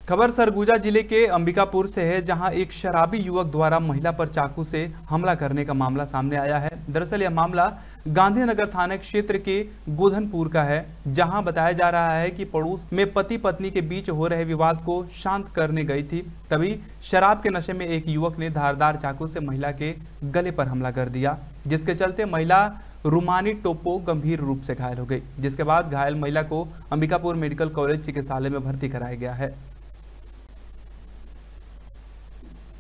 खबर सरगुजा जिले के अंबिकापुर से है, जहां एक शराबी युवक द्वारा महिला पर चाकू से हमला करने का मामला सामने आया है। दरअसल यह मामला गांधीनगर थाना क्षेत्र के गोधनपुर का है, जहां बताया जा रहा है कि पड़ोस में पति पत्नी के बीच हो रहे विवाद को शांत करने गई थी। तभी शराब के नशे में एक युवक ने धारदार चाकू से महिला के गले पर हमला कर दिया, जिसके चलते महिला रुमानी टोपो गंभीर रूप से घायल हो गई, जिसके बाद घायल महिला को अंबिकापुर मेडिकल कॉलेज चिकित्सालय में भर्ती कराया गया है।